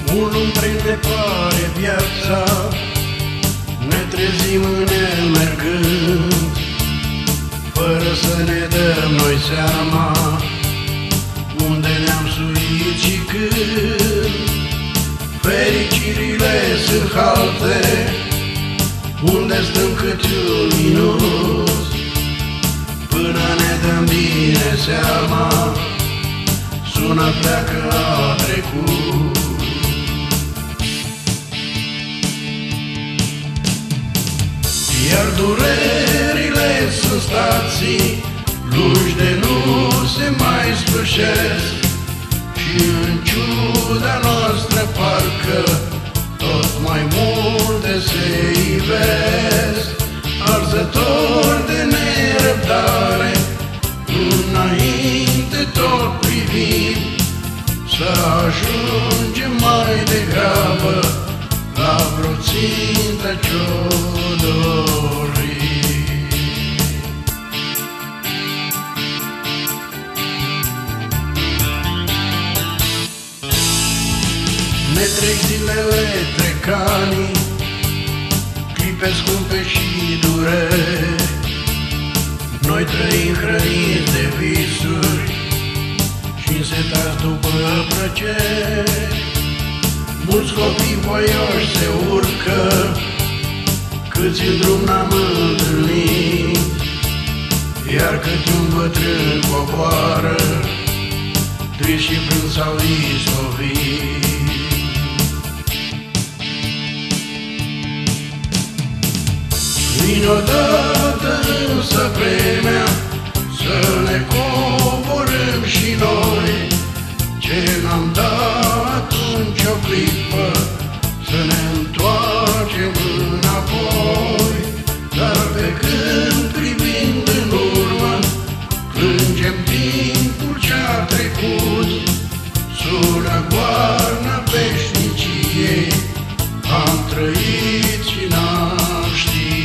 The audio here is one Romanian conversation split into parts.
Unul prinde pare viața, ne trezim în el mergând, fără să ne dăm noi seama unde ne-am suit și când. Fericirile sunt halte, unde stăm câte un minut, până ne dăm bine seama, sună pleacă a trecut. Iar durerile sunt stații lungi de nu se mai sfârșesc, și în ciuda noastră parcă tot mai multe se ivesc. Arzători de nerăbdare, înainte tot privim, să ajungem mai degrabă la vreo țintă ce-o dorim. Ne trec zilele, trec anii, clipe scumpe și dureri, noi trăim hrăniți de visuri și însetați după plăceri. Mulți copii voioși se urcă, câți în drum n-am întâlnit, iar câte un bătrân coboară, trist și plâns sau istovit. Vine odată însă vremea să ne coborâm și noi, ce n-am dat atunci o clipă, să ne întoarcem înapoi. Dar pe când privind în urmă, plângem timpul ce-a trecut, sună goarna veșniciei, am trăit și n-am știut.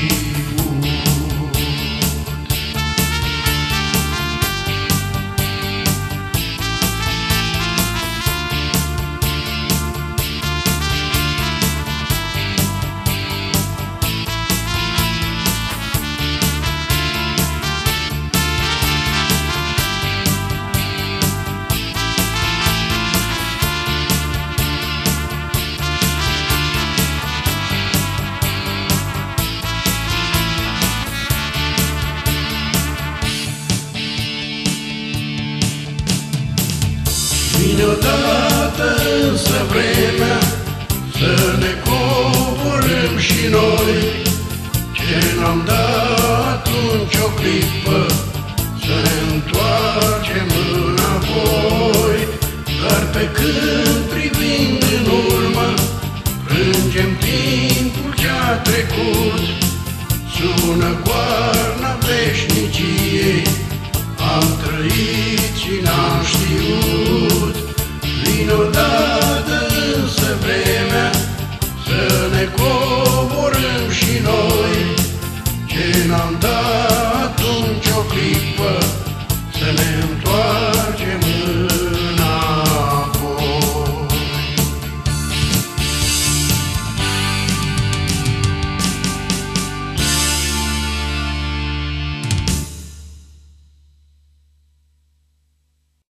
Vine odată însă vremea să ne coborâm și noi, ce n-am dat atunci o clipă, să ne întoarcem înapoi. Dar pe când privind în urmă, plângem timpul ce-a trecut, sună goarna veșniciei, am trăit și n-am știut. Vine odată